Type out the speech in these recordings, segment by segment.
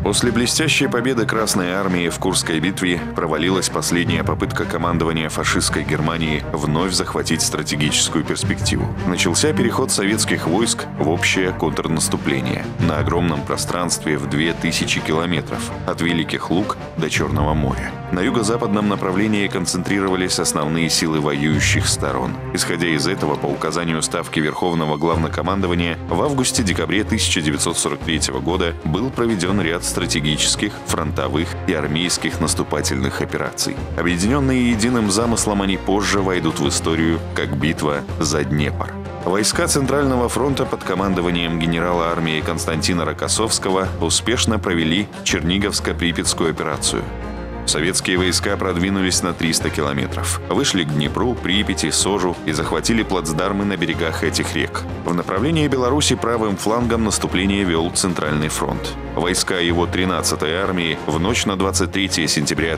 После блестящей победы Красной Армии в Курской битве провалилась последняя попытка командования фашистской Германии вновь захватить стратегическую перспективу. Начался переход советских войск в общее контрнаступление на огромном пространстве в 2000 километров от Великих Луг до Черного моря. На юго-западном направлении концентрировались основные силы воюющих сторон. Исходя из этого, по указанию Ставки Верховного Главнокомандования, в августе-декабре 1943 года был проведен ряд стратегических, фронтовых и армейских наступательных операций. Объединенные единым замыслом, они позже войдут в историю как битва за Днепр. Войска Центрального фронта под командованием генерала армии Константина Рокоссовского успешно провели Черниговско-Припятскую операцию. Советские войска продвинулись на 300 километров, вышли к Днепру, Припяти, Сожу и захватили плацдармы на берегах этих рек. В направлении Беларуси правым флангом наступление вел Центральный фронт. Войска его 13-й армии в ночь на 23 сентября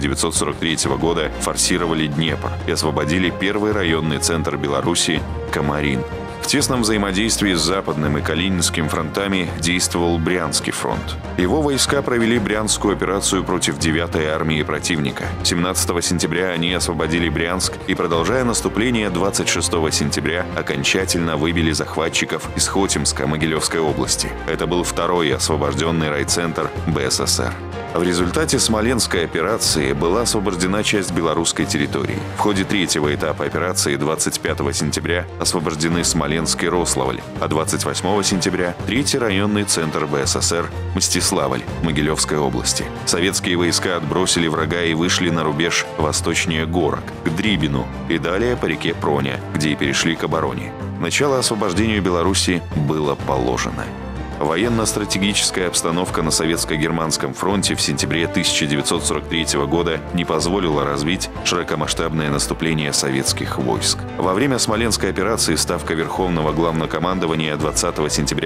1943 года форсировали Днепр и освободили первый районный центр Беларуси – Комарин. В тесном взаимодействии с Западным и Калининским фронтами действовал Брянский фронт. Его войска провели Брянскую операцию против 9-й армии противника. 17 сентября они освободили Брянск и, продолжая наступление, 26 сентября окончательно выбили захватчиков из Хотимска Могилевской области. Это был второй освобожденный райцентр БССР. В результате Смоленской операции была освобождена часть белорусской территории. В ходе третьего этапа операции 25 сентября освобождены Смоленск и Рославль, а 28 сентября третий районный центр БССР Мстиславль Могилевской области. Советские войска отбросили врага и вышли на рубеж восточнее Горок, к Дрибину и далее по реке Проня, где и перешли к обороне. Начало освобождению Беларуси было положено. Военно-стратегическая обстановка на Советско-Германском фронте в сентябре 1943 года не позволила развить широкомасштабное наступление советских войск. Во время Смоленской операции Ставка Верховного Главнокомандования 20 сентября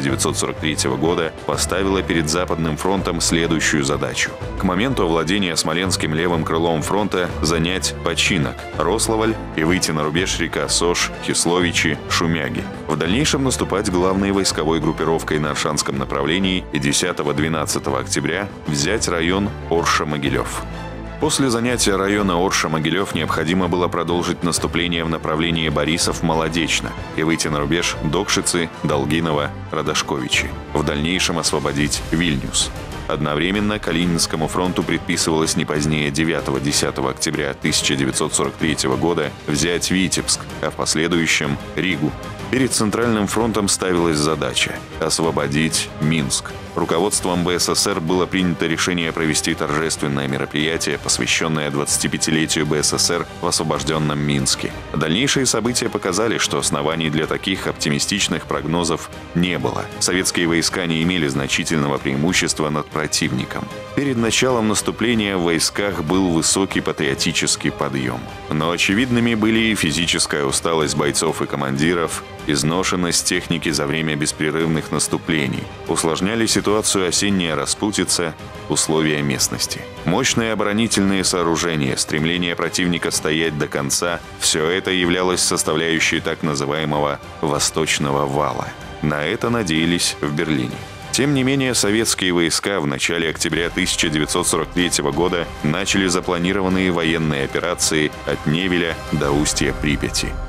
1943 года поставила перед Западным фронтом следующую задачу. К моменту овладения Смоленским левым крылом фронта занять Починок, Рославль и выйти на рубеж река Сож, Кисловичи, Шумяги. В дальнейшем наступать главной войсковой группировкой на Аршанском направлении и 10-12 октября взять район Орша-Могилев. После занятия района Орша-Могилев необходимо было продолжить наступление в направлении Борисов-Молодечно и выйти на рубеж Докшицы, Долгинова, Радошковичи. В дальнейшем освободить Вильнюс. Одновременно Калининскому фронту предписывалось не позднее 9-10 октября 1943 года взять Витебск, а в последующем – Ригу. Перед Центральным фронтом ставилась задача – освободить Минск. Руководством БССР было принято решение провести торжественное мероприятие, посвященное 25-летию БССР в освобожденном Минске. Дальнейшие события показали, что оснований для таких оптимистичных прогнозов не было. Советские войска не имели значительного преимущества над противником. Перед началом наступления в войсках был высокий патриотический подъем. Но очевидными были и физическая усталость бойцов и командиров, изношенность техники за время беспрерывных наступлений. Усложняли ситуацию осенняя распутица, условия местности. Мощные оборонительные сооружения, стремление противника стоять до конца – все это являлось составляющей так называемого «Восточного вала». На это надеялись в Берлине. Тем не менее, советские войска в начале октября 1943 года начали запланированные военные операции от Невеля до устья Припяти.